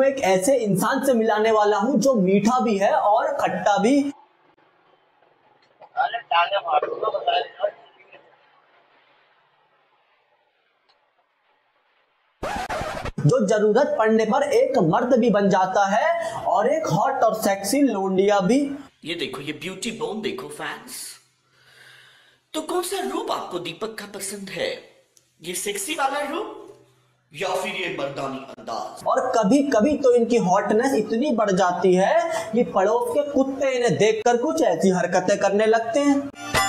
एक ऐसे इंसान से मिलाने वाला हूँ जो मीठा भी है और खट्टा भी। जो जरूरत पड़ने पर एक मर्द भी बन जाता है और एक हॉट और सेक्सी लोंडिया भी। ये देखो, ये ब्यूटी बोन देखो फैंस। तो कौन सा रूप आपको दीपक का पसंद है? ये सेक्सी वाला रूप या फिर ये मर्दानी अंदाज? और कभी कभी तो इनकी हॉटनेस इतनी बढ़ जाती है कि पड़ोस के कुत्ते इन्हें देखकर कुछ ऐसी हरकतें करने लगते हैं।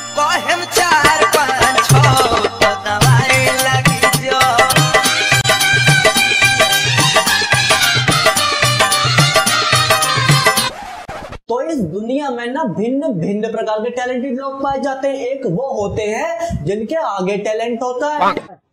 तो इस दुनिया में ना भिन्न भिन्न प्रकार के टैलेंटेड लोग पाए जाते हैं। एक वो होते हैं जिनके आगे टैलेंट होता है।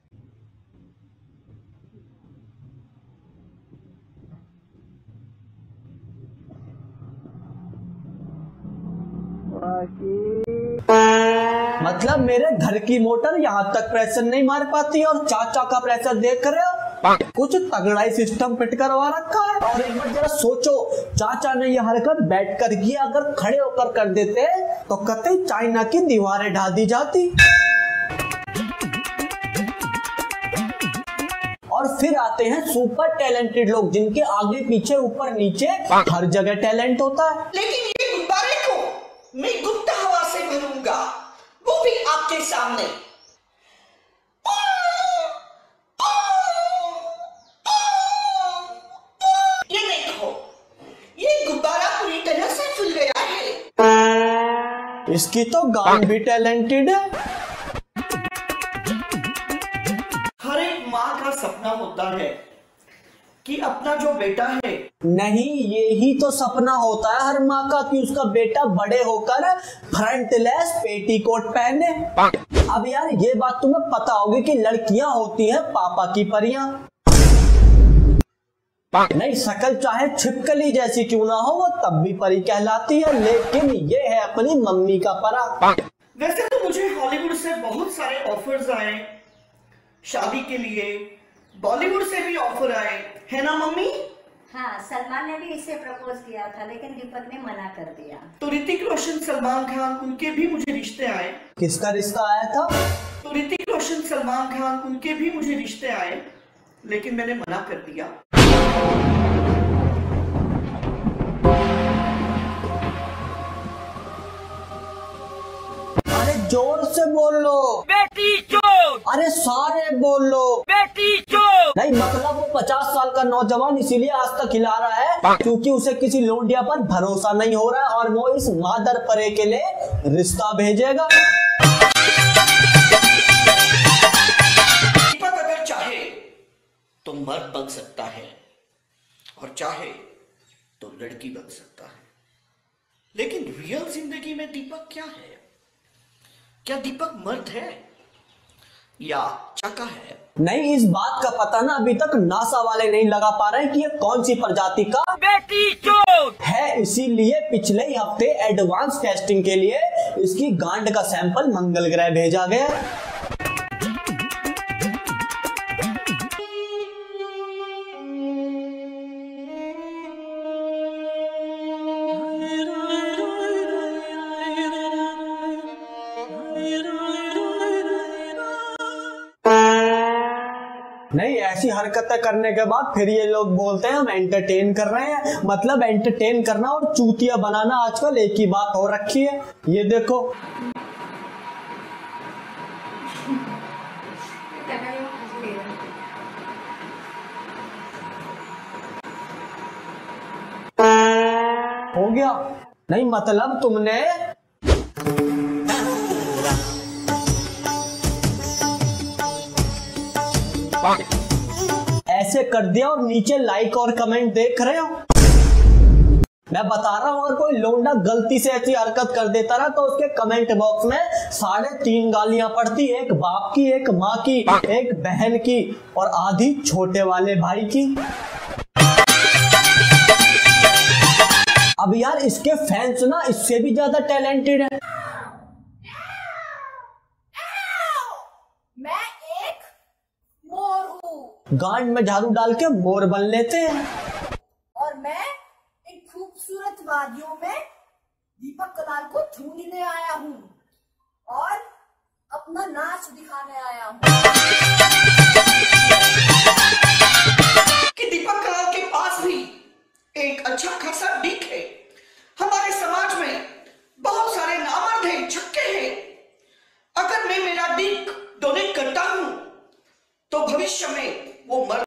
मतलब मेरे घर की मोटर यहाँ तक प्रेशर नहीं मार पाती और चाचा का प्रेशर देख रहे हो, कुछ तगड़ा ही सिस्टम फिट करवा रखा है। और एक बार जरा सोचो, चाचा ने यह हरकत बैठकर की, अगर खड़े होकर कर देते तो कतई चाइना की दीवारें ढा दी जाती। और फिर आते हैं सुपर टैलेंटेड लोग जिनके आगे पीछे ऊपर नीचे हर जगह टैलेंट होता है। लेकिन ये गुब्बारे को मैं गुप्त हवा से भरूंगा, वो भी आपके सामने। ये देखो, ये गुब्बारा पूरी तरह से फूल गया है। इसकी तो गान भी टैलेंटेड है। हर एक माँ का सपना होता है कि अपना जो बेटा है, नहीं यही तो सपना होता है हर माँ का कि उसका बेटा बड़े होकर फ्रंटलेस पेटीकोट पहने। अब यार ये बात तुम्हें पता होगी कि लड़कियां होती हैं पापा की परियां। नहीं, शकल चाहे छिपकली जैसी क्यों ना हो वो तब भी परी कहलाती है, लेकिन ये है अपनी मम्मी का परा। वैसे तो मुझे हॉलीवुड से बहुत सारे ऑफर्स आए शादी के लिए, बॉलीवुड से भी ऑफर आए, है ना मम्मी? हाँ, सलमान ने भी इसे प्रपोज किया था लेकिन दीपक ने मना कर दिया। तो ऋतिक रोशन, सलमान खान, उनके भी मुझे रिश्ते आए। किसका रिश्ता आया था? तो ऋतिक रोशन, सलमान खान, उनके भी मुझे रिश्ते आए, लेकिन मैंने मना कर दिया। अरे जोर से बोल लो। बेटी चोर। अरे सारे बोल लो। बेटी चोर। नहीं मतलब वो 50 साल का नौजवान इसीलिए आज तक हिला रहा है क्योंकि उसे किसी लोंडिया पर भरोसा नहीं हो रहा है और वो इस मादर परे के लिए रिश्ता भेजेगा। दीपक अगर चाहे तो मर्द बन सकता है और चाहे तो लड़की बन सकता है, लेकिन रियल जिंदगी में दीपक क्या है? क्या दीपक मर्द है या चाका है? नहीं, इस बात का पता ना अभी तक नासा वाले नहीं लगा पा रहे कि ये कौन सी प्रजाति का बेटी चोर है। इसीलिए पिछले ही हफ्ते एडवांस टेस्टिंग के लिए इसकी गांड का सैंपल मंगल ग्रह भेजा गया। नहीं, ऐसी हरकतें करने के बाद फिर ये लोग बोलते हैं हम एंटरटेन कर रहे हैं। मतलब एंटरटेन करना और चूतिया बनाना आजकल एक ही बात हो रखी है। ये देखो, हो गया। नहीं मतलब तुमने ऐसे कर दिया और नीचे लाइक और कमेंट देख रहे हो। मैं बता रहा हूं अगर कोई लोंडा गलती से ऐसी हरकत कर देता ना तो उसके कमेंट बॉक्स में 3.5 गालियां पड़ती, एक बाप की, एक माँ की, एक बहन की और आधी छोटे वाले भाई की। अब यार इसके फैंस ना इससे भी ज्यादा टैलेंटेड है। मैं एक मोर हूँ। गांड में झाड़ू डाल के मोर बन लेते हैं। शादियों में दीपक कलाल को छूने आया हूँ और अपना नाच दिखाने आया हूँ। कि दीपक कलाल के पास भी एक अच्छा खासा डिक है। हमारे समाज में बहुत सारे नामर्द हैं, छक्के हैं। अगर मैं मेरा डिक डोनेट करता हूं तो भविष्य में वो मर